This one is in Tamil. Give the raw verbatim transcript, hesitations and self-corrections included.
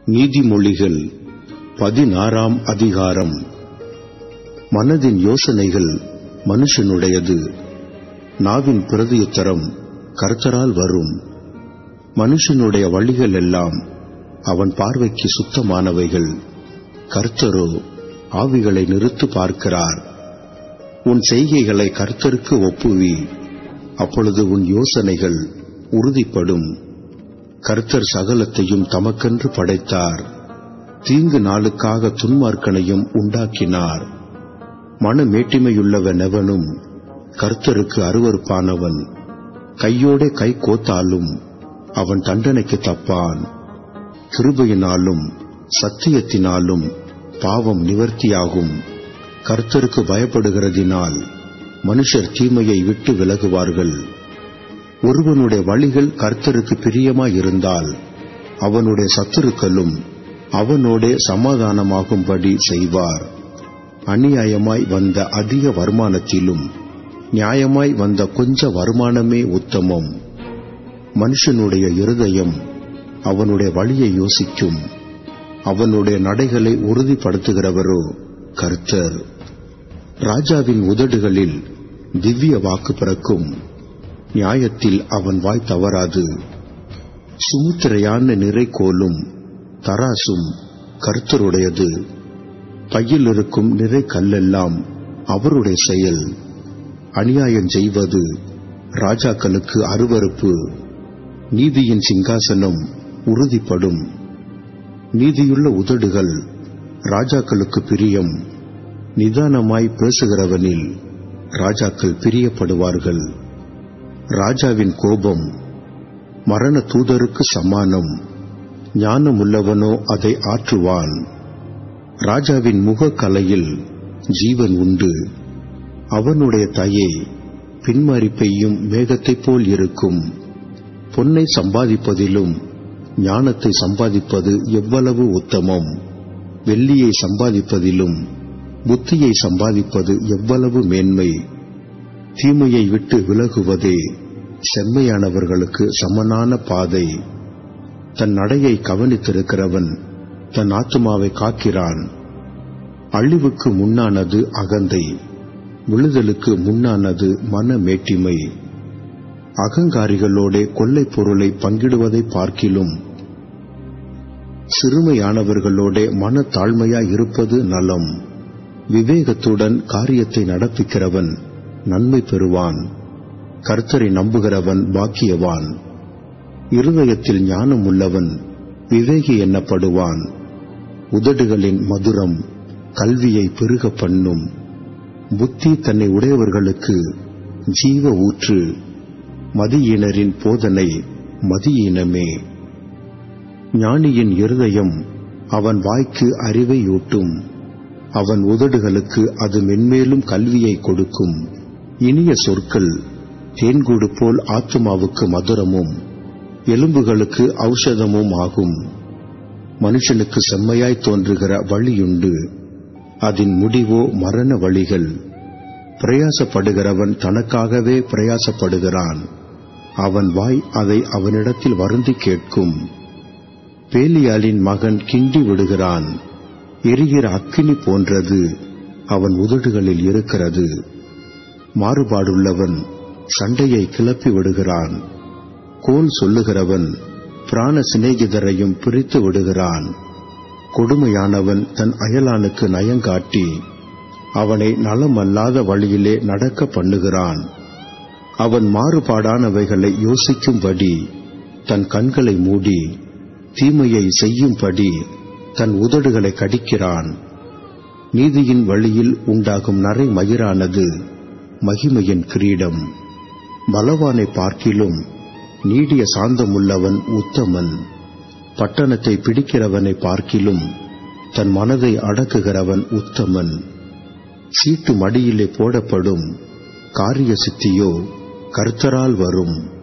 நீதிமொழிகள் பதினாறாம் அதிகாரம். மனதின் யோசனைகள் மனுஷனுடையது, நாவின் பிரதியுத்தரம் கர்த்தரால் வரும். மனுஷனுடைய வழிகள் எல்லாம் அவன் பார்வைக்கு சுத்தமானவைகள், கர்த்தரோ ஆவிகளை நிறுத்து பார்க்கிறார். உன் செய்கைகளை கர்த்தருக்கு ஒப்புவி, அப்பொழுது உன் யோசனைகள் உறுதிப்படும். கர்த்தர் சகலத்தையும் தமக்கென்று படைத்தார், தீங்கு நாளுக்காக துன்மார்க்கனையும் உண்டாக்கினார். மனமேட்டிமையுள்ளவன் எவனும் கர்த்தருக்கு அருவருப்பானவன். கையோடே கை கோத்தாலும் அவன் தண்டனைக்கு தப்பான். கிருபையினாலும் சத்தியத்தினாலும் பாவம் நிவர்த்தியாகும். கர்த்தருக்கு பயப்படுகிறதினால் மனுஷர் தீமையை விட்டு விலகுவார்கள். ஒருவனுடைய வழிகள் கர்த்தருக்கு பிரியமாயிருந்தால் அவனுடைய சத்துருக்களும் அவனோடே சமாதானமாகும்படி செய்வார். அநியாயமாய் வந்த அதிக வருமானத்திலும் நியாயமாய் வந்த கொஞ்ச வருமானமே உத்தமம். மனுஷனுடைய இருதயம் அவனுடைய வழியை யோசிக்கும், அவனுடைய நடைகளை உறுதிப்படுத்துகிறவரோ கர்த்தர். ராஜாவின் உதடுகளில் திவ்ய வாக்கு பிறக்கும், நியாயத்தில் அவன் வாய் தவறாது. சுமுத்திரையான நிறைகோலும் தராசும் கர்த்தருடையது. பையில் இருக்கும் நிறை கல்லெல்லாம் அவருடைய செயல். அநியாயம் செய்வது ராஜாக்களுக்கு அருவருப்பு, நீதியின் சிங்காசனம் உறுதிப்படும். நீதியுள்ள உதடுகள் ராஜாக்களுக்கு பிரியம், நிதானமாய் பேசுகிறவனில் ராஜாக்கள் பிரியப்படுவார்கள். ராஜாவின் கோபம் மரண தூதருக்கு சமானம், ஞானமுள்ளவனோ அதை ஆற்றுவான். ராஜாவின் முக கலையில் ஜீவன் உண்டு, அவனுடைய தயை பின்மறிப்பையும் மேகத்தைப் போல் இருக்கும். பொன்னை சம்பாதிப்பதிலும் ஞானத்தை சம்பாதிப்பது எவ்வளவு உத்தமம். வெள்ளியை சம்பாதிப்பதிலும் புத்தியை சம்பாதிப்பது எவ்வளவு மேன்மை. தீமையை விட்டு விலகுவதே செம்மையானவர்களுக்கு சமனான பாதை. தன் நடையை கவனித்திருக்கிறவன் தன் ஆத்துமாவை காக்கிறான். அழிவுக்கு முன்னானது அகந்தை, விழுதலுக்கு முன்னானது மனமேட்டிமை. அகங்காரிகளோட கொள்ளை பொருளை பங்கிடுவதை பார்க்கிலும் சிறுமையானவர்களோட மன தாழ்மையாய் இருப்பது நலம். விவேகத்துடன் காரியத்தை நடப்பிக்கிறவன் நன்மை பெறுவான். கர்த்தரை நம்புகிறவன் பாக்கியவான். இருதயத்தில் ஞானம் உள்ளவன் விவேகி எண்ணப்படுவான். உதடுகளின் மதுரம் கல்வியை பெருக பண்ணும். புத்தி தன்னை உடையவர்களுக்கு ஜீவ ஊற்று. மதியீனரின் போதனை மதியீனமே. ஞானியின் இருதயம் அவன் வாய்க்கு அறிவையூட்டும், அவன் உதடுகளுக்கு அது மென்மேலும் கல்வியை கொடுக்கும். இனிய சொற்கள் தேன்கூடு போல் ஆத்துமாவுக்கு மதுரமும் எலும்புகளுக்கு ஔஷதமும் ஆகும். மனுஷனுக்கு செம்மையாய் தோன்றுகிற வழியுண்டு, அதன் முடிவோ மரண வழிகள். பிரயாசப்படுகிறவன் தனக்காகவே பிரயாசப்படுகிறான், அவன் வாய் அதை அவனிடத்தில் வருந்தி கேட்கும். பேலியாளின் மகன் கிண்டி விடுகிறான், எரிகிற அக்கினி போன்றது அவன் உதடுகளில் இருக்கிறது. மாறுபாடுள்ளவன் சண்டையை கிளப்பி விடுகிறான், கோல் சொல்லுகிறவன் பிராண சிநேகிதரையும் பிரித்து விடுகிறான். கொடுமையானவன் தன் அயலானுக்கு நயங்காட்டி அவனை நலமல்லாத வழியிலே நடக்க பண்ணுகிறான். அவன் மாறுபாடானவைகளை யோசிக்கும்படி தன் கண்களை மூடி தீமையை செய்யும்படி தன் உதடுகளை கடிக்கிறான். நீதியின் வழியில் உண்டாகும் நரை மயிரானது மகிமையின் கிரீடம். பலவானை பார்க்கிலும் நீடிய சாந்தமுள்ளவன் உத்தமன். பட்டணத்தை பிடிக்கிறவனை பார்க்கிலும் தன் மனதை அடக்குகிறவன் உத்தமன். சீட்டு மடியிலே போடப்படும், காரிய சித்தியோ கர்த்தரால் வரும்.